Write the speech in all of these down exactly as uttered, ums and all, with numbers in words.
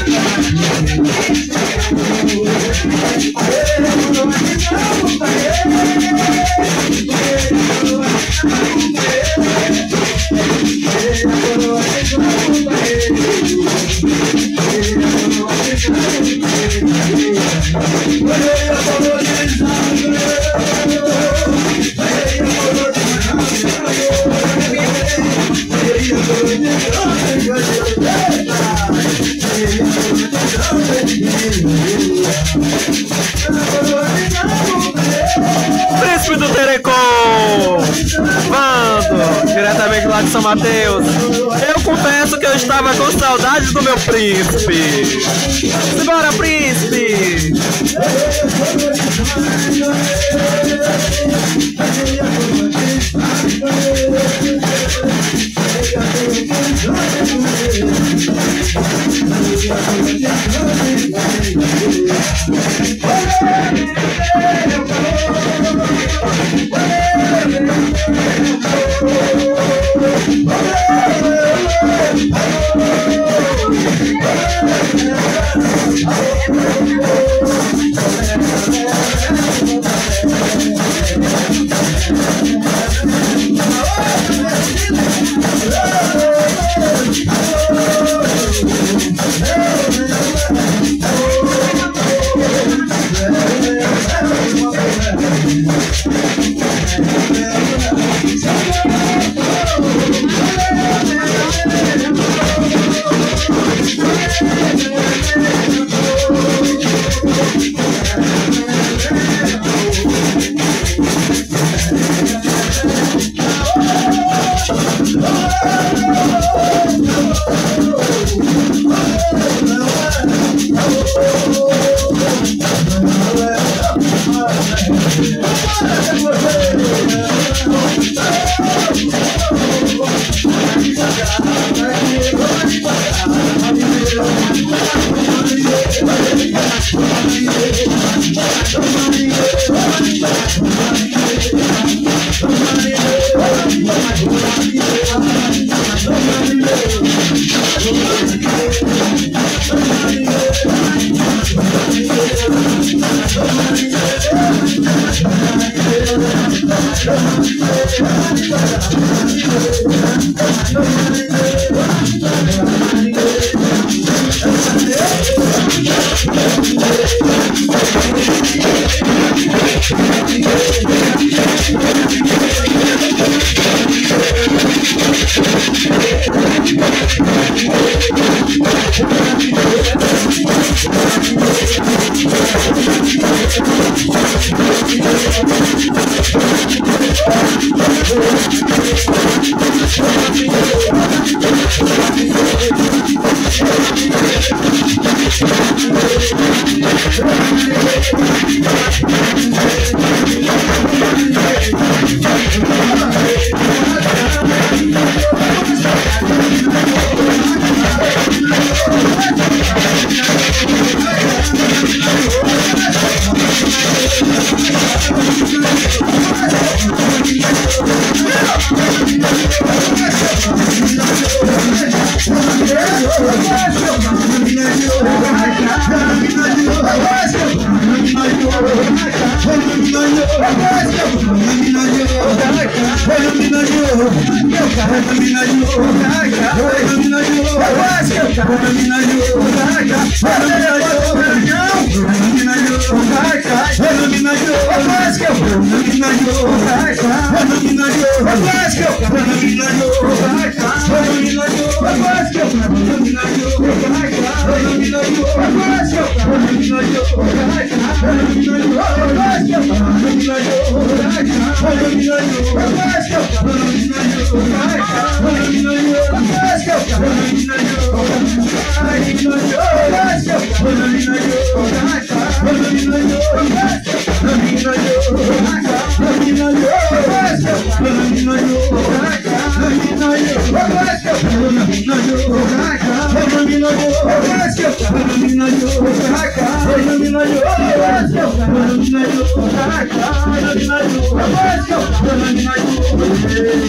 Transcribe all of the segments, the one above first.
Príncipe do Terecom, Vando, diretamente lá de São Mateus. Eu confesso que eu estava com saudades do meu príncipe. Simbora, príncipe!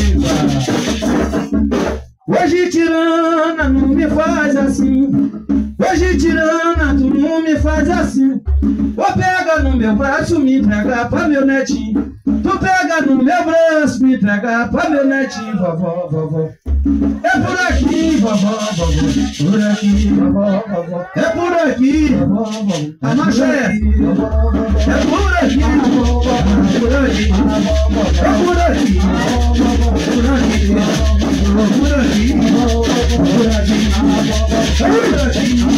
Hoje tirana não me faz assim, Hoje tirana, tu não me faz assim. Ou pega no meu braço, me entrega pra meu netinho. Tu pega no meu braço, me entrega pra meu netinho. Vovó, vovó, é por aqui, vovó, vovó. Por aqui, vovó, vovó. É por aqui, vovó, vovó. A marcha é essa. É por aqui, vovó, por aqui. É por aqui, por aqui. Por aqui, por aqui. Por aqui.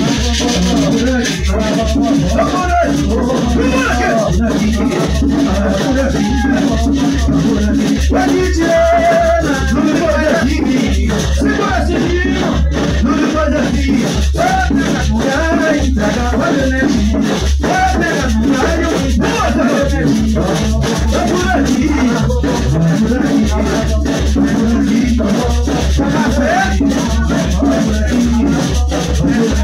Não me faz assim, segura esse vinho, não me faz assim. Vai pegar no galho e entrega pra meu netinho. Vai pegar no galho e entrega pra meu netinho. É por aqui, por aqui, por aqui. Tá café? Por aqui, por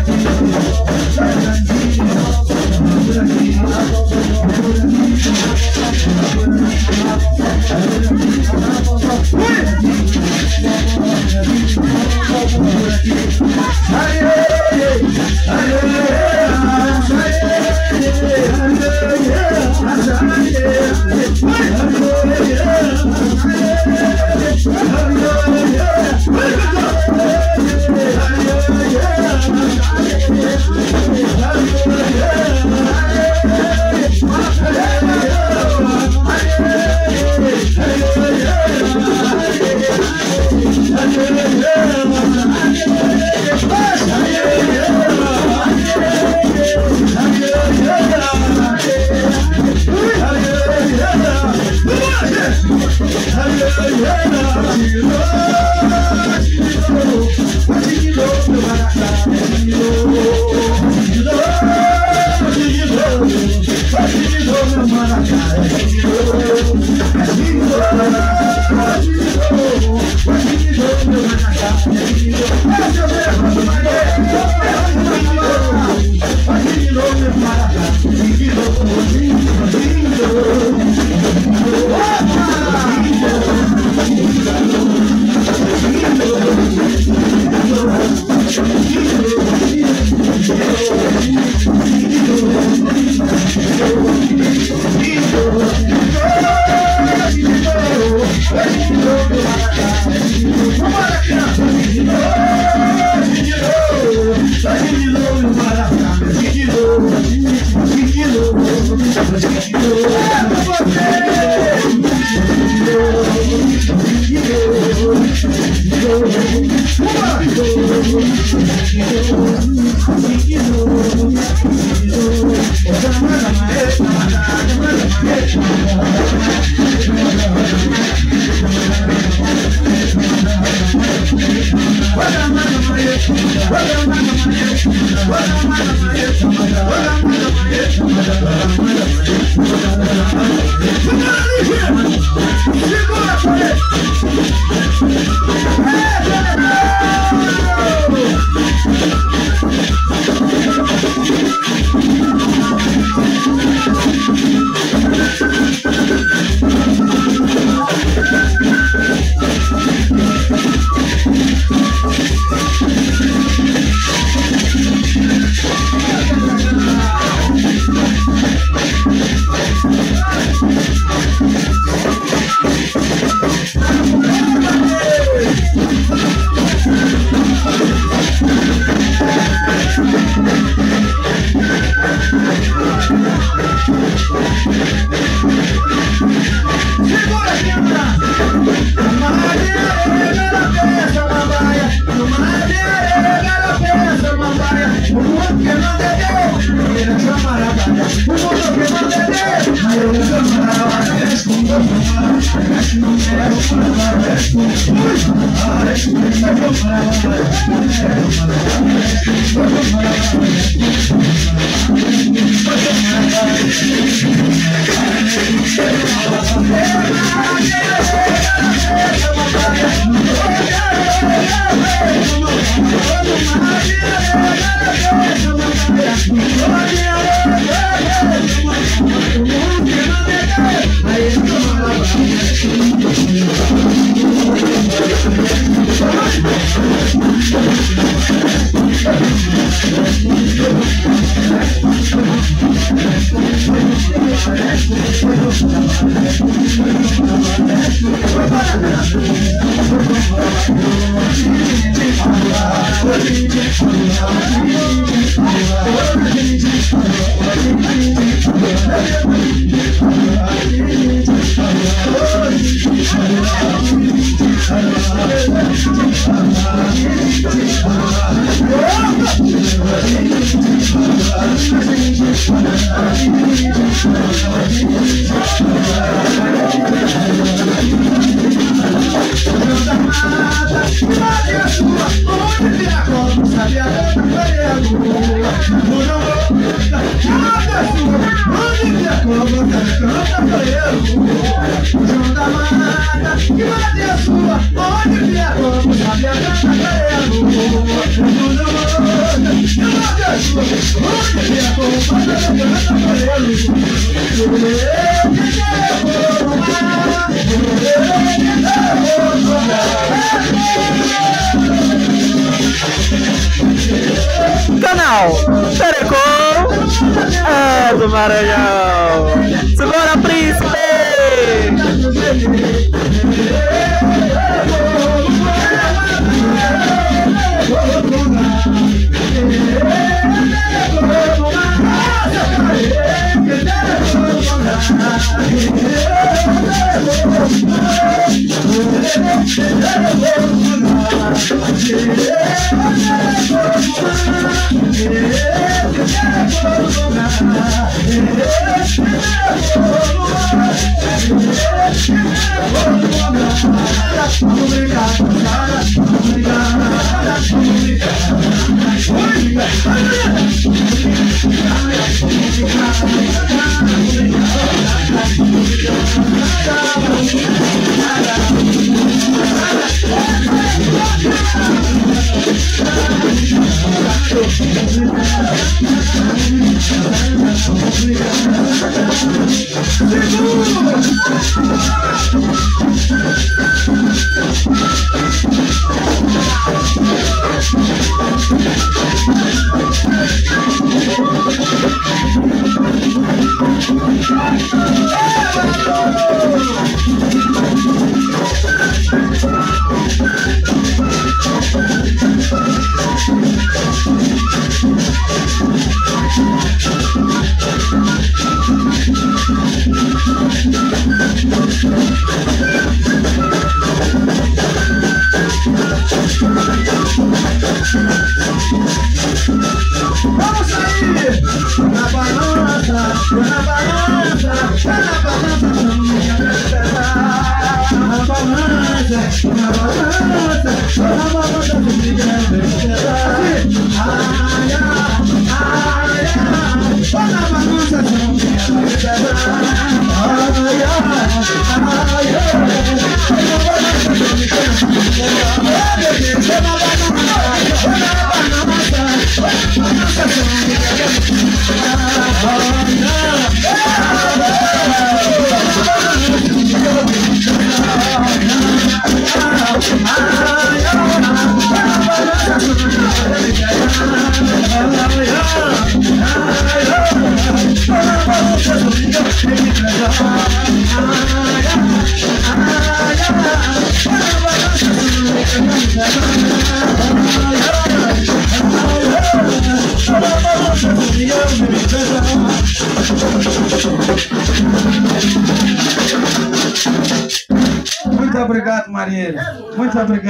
Thank you. Canal Terecô é do Maranhão. Segura, príncipe! Vamos sair na balança, na balança, na balança, na balança, na balança, na balança do Miguel. Ai, ai, ai, ai, na balança do Miguel. Ai, ai, Muito obrigado, Marinheiro. Muito obrigado.